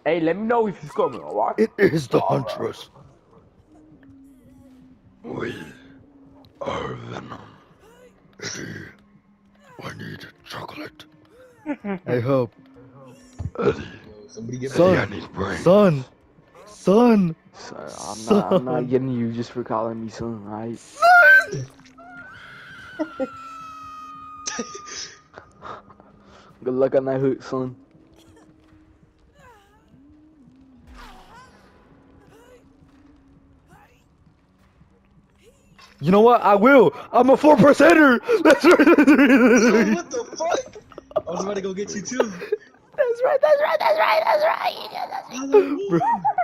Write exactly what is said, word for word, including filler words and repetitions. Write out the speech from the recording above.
Hey, let me know if he's coming, alright? It is the Huntress. We are Venom. Eddie, I need chocolate. I hope. Eddie, Yo, somebody get son, my I need brains. Son, son, So, I'm son, not, I'm not getting you just for calling me son, alright? son. Good luck on that hook, son. You know what? I will. I'm a four percenter. That's right. Yo, what the fuck? I was about to go get you too. That's right, that's right, that's right, that's right. Follow me. Bro.